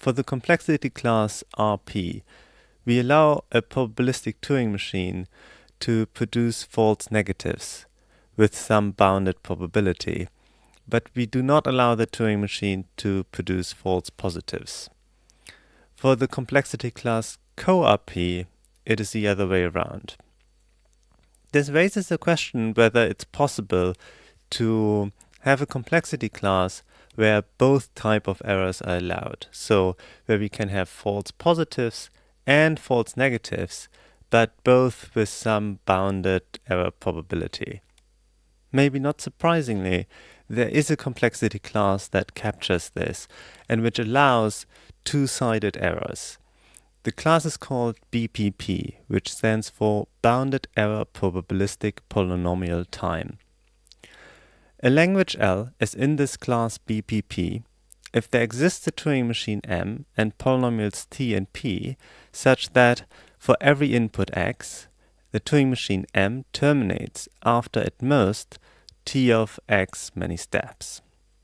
For the complexity class RP, we allow a probabilistic Turing machine to produce false negatives with some bounded probability, but we do not allow the Turing machine to produce false positives. For the complexity class co-RP, it is the other way around. This raises the question whether it's possible to have a complexity class where both type of errors are allowed. So where we can have false positives and false negatives, but both with some bounded error probability. Maybe not surprisingly, there is a complexity class that captures this and which allows two-sided errors. The class is called BPP, which stands for Bounded Error Probabilistic Polynomial Time. A language L is in this class BPP if there exists a Turing machine M and polynomials T and P such that for every input x, the Turing machine M terminates after at most T of x many steps.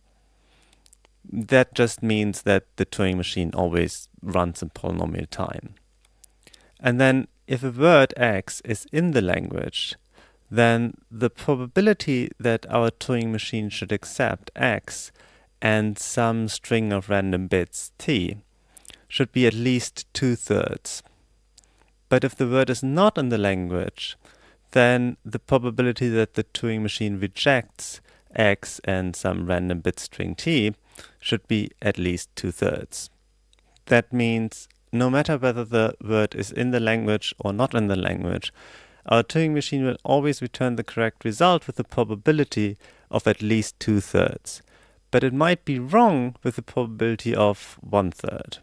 That just means that the Turing machine always runs in polynomial time. And then if a word x is in the language, then the probability that our Turing machine should accept x and some string of random bits t should be at least 2/3. But if the word is not in the language, then the probability that the Turing machine rejects x and some random bit string t should be at least 2/3. That means no matter whether the word is in the language or not in the language, our Turing machine will always return the correct result with a probability of at least 2/3. But it might be wrong with a probability of 1/3.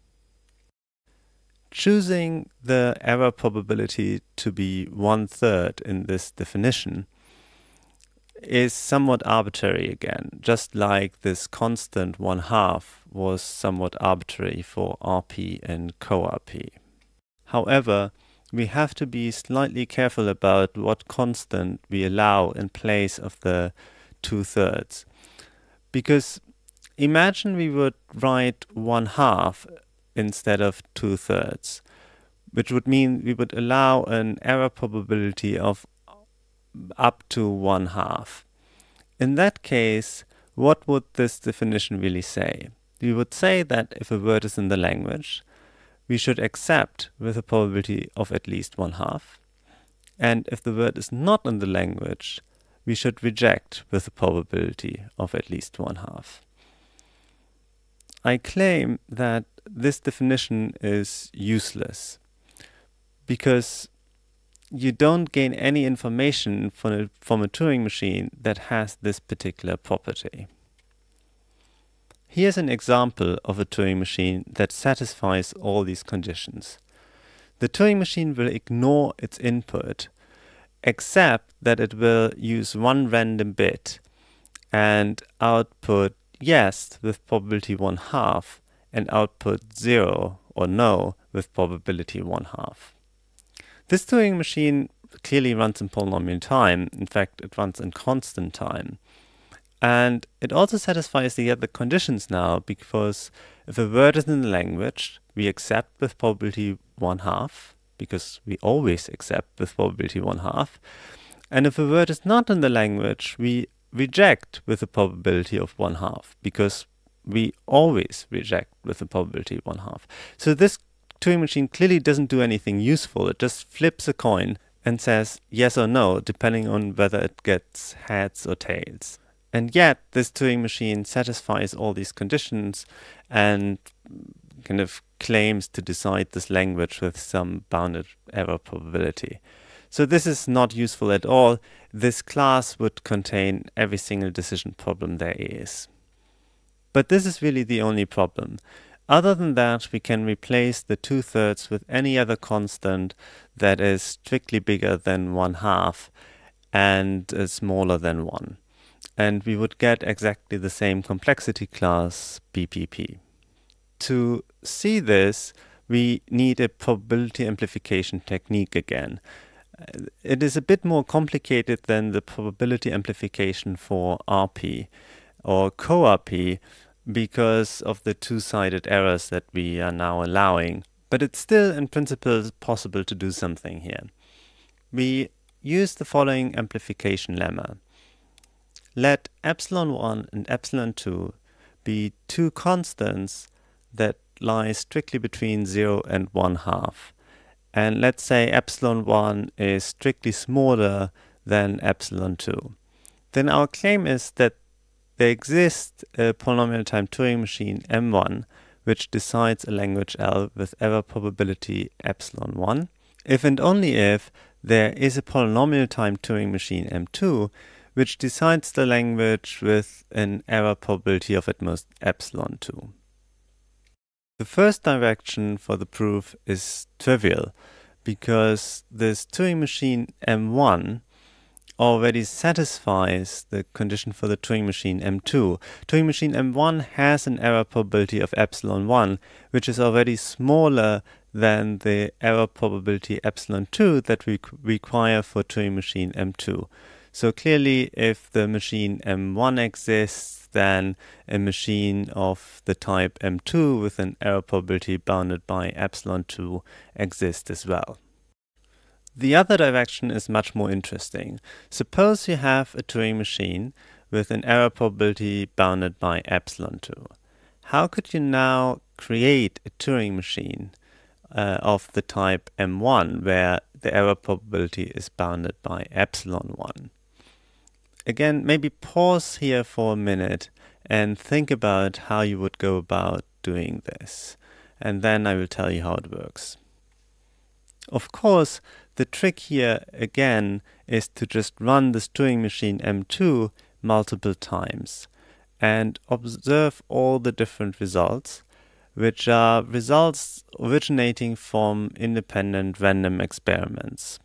Choosing the error probability to be 1/3 in this definition is somewhat arbitrary again, just like this constant 1/2 was somewhat arbitrary for RP and co-RP. However, we have to be slightly careful about what constant we allow in place of the 2/3. Because imagine we would write 1/2 instead of 2/3, which would mean we would allow an error probability of up to 1/2. In that case, what would this definition really say? We would say that if a word is in the language, we should accept with a probability of at least 1/2. And if the word is not in the language, we should reject with a probability of at least 1/2. I claim that this definition is useless because you don't gain any information from a Turing machine that has this particular property. Here's an example of a Turing machine that satisfies all these conditions. The Turing machine will ignore its input, except that it will use one random bit and output yes with probability 1/2 and output 0 or no with probability 1/2. This Turing machine clearly runs in polynomial time. In fact, it runs in constant time. And it also satisfies the other conditions now, because if a word is in the language, we accept with probability 1/2, because we always accept with probability 1/2. And if a word is not in the language, we reject with a probability of 1/2, because we always reject with a probability 1/2. So this Turing machine clearly doesn't do anything useful. It just flips a coin and says yes or no, depending on whether it gets heads or tails. And yet, this Turing machine satisfies all these conditions and kind of claims to decide this language with some bounded error probability. So this is not useful at all. This class would contain every single decision problem there is. But this is really the only problem. Other than that, we can replace the 2/3 with any other constant that is strictly bigger than 1/2 and smaller than 1. And we would get exactly the same complexity class BPP. To see this, we need a probability amplification technique again. It is a bit more complicated than the probability amplification for RP or co-RP, because of the two-sided errors that we are now allowing. But it's still in principle possible to do something here. We use the following amplification lemma. Let epsilon1 and epsilon2 be two constants that lie strictly between 0 and 1/2. And let's say epsilon1 is strictly smaller than epsilon2. Then our claim is that there exists a polynomial time Turing machine M1 which decides a language L with error probability epsilon1 if and only if there is a polynomial time Turing machine M2 which decides the language with an error probability of at most epsilon2. The first direction for the proof is trivial because this Turing machine M1 already satisfies the condition for the Turing machine M2. Turing machine M1 has an error probability of epsilon1, which is already smaller than the error probability epsilon2 that we require for Turing machine M2. So clearly, if the machine M1 exists, then a machine of the type M2 with an error probability bounded by epsilon2 exists as well. The other direction is much more interesting. Suppose you have a Turing machine with an error probability bounded by epsilon2. How could you now create a Turing machine of the type M1 where the error probability is bounded by epsilon1? Again, maybe pause here for a minute and think about how you would go about doing this. And then I will tell you how it works. Of course, the trick here again is to just run this Turing machine M2 multiple times and observe all the different results, which are results originating from independent random experiments.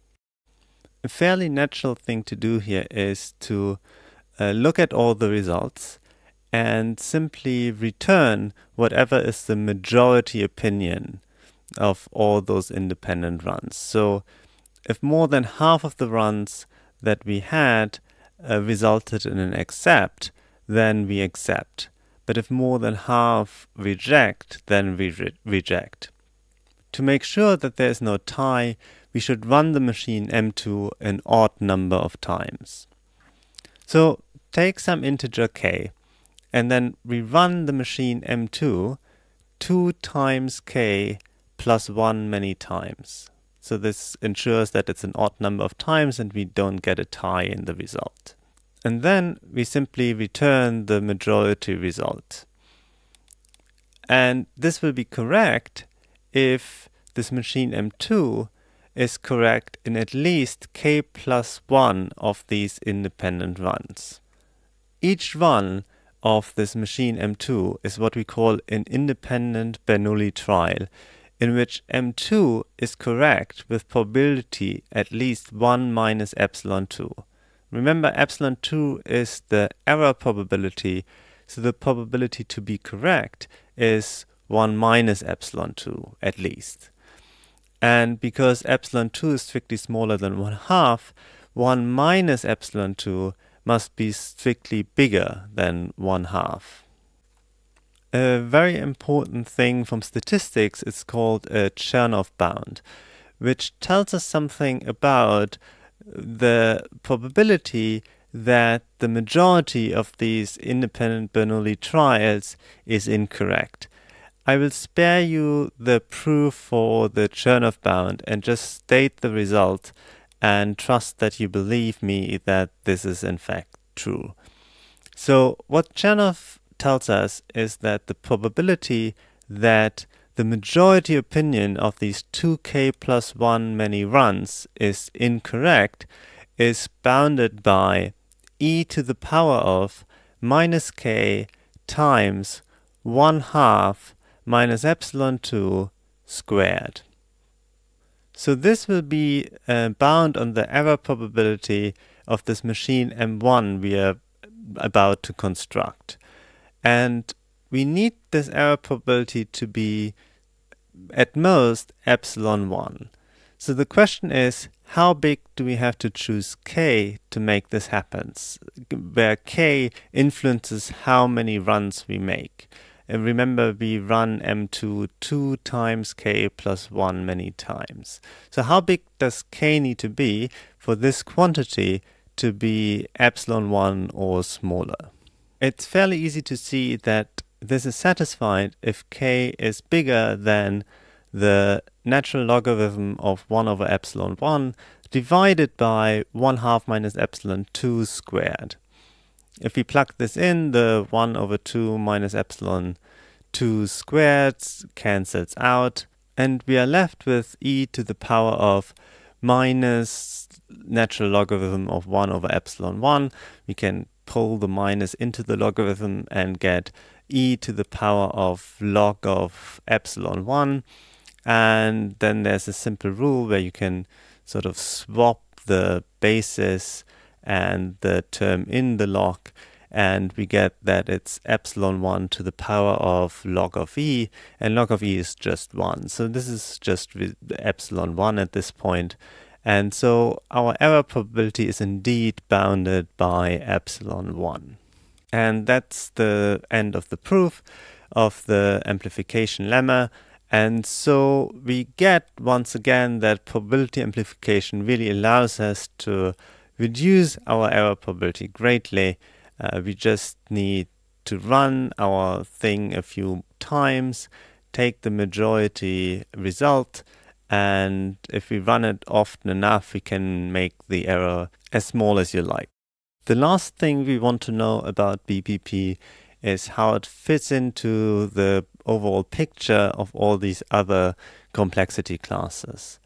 A fairly natural thing to do here is to look at all the results and simply return whatever is the majority opinion of all those independent runs. So if more than half of the runs that we had resulted in an accept, then we accept. But if more than half reject, then we reject. To make sure that there is no tie, we should run the machine M2 an odd number of times. So take some integer k, and then we run the machine M2 2 times k plus 1 many times. So this ensures that it's an odd number of times and we don't get a tie in the result. And then we simply return the majority result. And this will be correct if this machine M2 is correct in at least k plus 1 of these independent runs. Each run of this machine M2 is what we call an independent Bernoulli trial, in which M2 is correct with probability at least 1 minus epsilon2. Remember, epsilon2 is the error probability, so the probability to be correct is 1 minus epsilon2 at least. And because epsilon2 is strictly smaller than 1/2, 1 minus epsilon2 must be strictly bigger than 1/2. A very important thing from statistics is called a Churn of Bound, which tells us something about the probability that the majority of these independent Bernoulli trials is incorrect. I will spare you the proof for the Churn of Bound and just state the result and trust that you believe me that this is in fact true. So what Chernoff tells us is that the probability that the majority opinion of these 2k plus 1 many runs is incorrect is bounded by e to the power of minus k times 1/2 minus epsilon2 squared. So this will be bound on the error probability of this machine M1 we are about to construct. And we need this error probability to be at most epsilon1. So the question is, how big do we have to choose k to make this happen, where k influences how many runs we make. And remember, we run M2 2 times k plus 1 many times. So how big does k need to be for this quantity to be epsilon 1 or smaller? It's fairly easy to see that this is satisfied if k is bigger than the natural logarithm of 1 over epsilon 1 divided by 1/2 minus epsilon 2 squared. If we plug this in, the 1 over 2 minus epsilon 2 squared cancels out, and we are left with e to the power of minus natural logarithm of 1 over epsilon 1. We can pull the minus into the logarithm and get e to the power of log of epsilon 1. And then there's a simple rule where you can sort of swap the basis and the term in the log, and we get that it's epsilon 1 to the power of log of e, and log of e is just 1. So this is just with epsilon 1 at this point. And so our error probability is indeed bounded by epsilon 1. And that's the end of the proof of the amplification lemma. And so we get, once again, that probability amplification really allows us to reduce our error probability greatly. We just need to run our thing a few times, take the majority result, and if we run it often enough, we can make the error as small as you like. The last thing we want to know about BPP is how it fits into the overall picture of all these other complexity classes.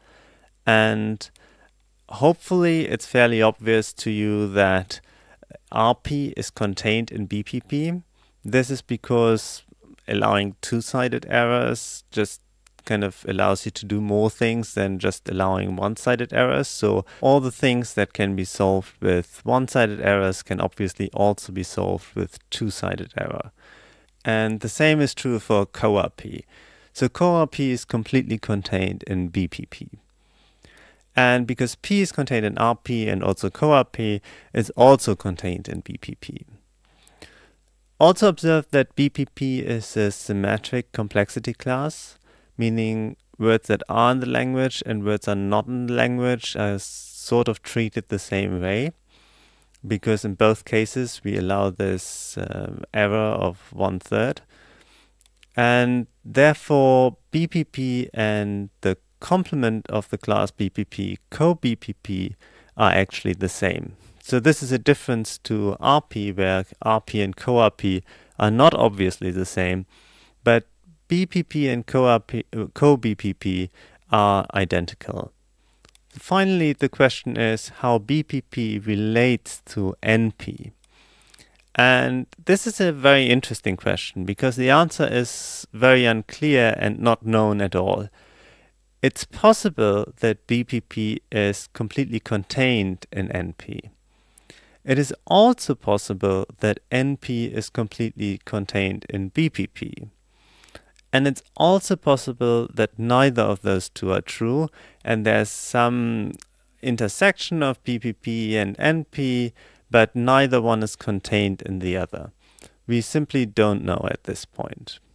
And hopefully it's fairly obvious to you that RP is contained in BPP. This is because allowing two-sided errors just kind of allows you to do more things than just allowing one-sided errors. So all the things that can be solved with one-sided errors can obviously also be solved with two-sided error. And the same is true for coRP. So coRP is completely contained in BPP. And because P is contained in RP and also coRP, it's also contained in BPP. Also observe that BPP is a symmetric complexity class, meaning words that are in the language and words are not in the language are sort of treated the same way, because in both cases we allow this error of 1/3. And therefore BPP and the complement of the class BPP, co-BPP, are actually the same. So this is a difference to RP, where RP and coRP are not obviously the same, but BPP and co-BPP are identical. Finally, the question is how BPP relates to NP. And this is a very interesting question because the answer is very unclear and not known at all. It's possible that BPP is completely contained in NP. It is also possible that NP is completely contained in BPP. And it's also possible that neither of those two are true, and there's some intersection of BPP and NP, but neither one is contained in the other. We simply don't know at this point.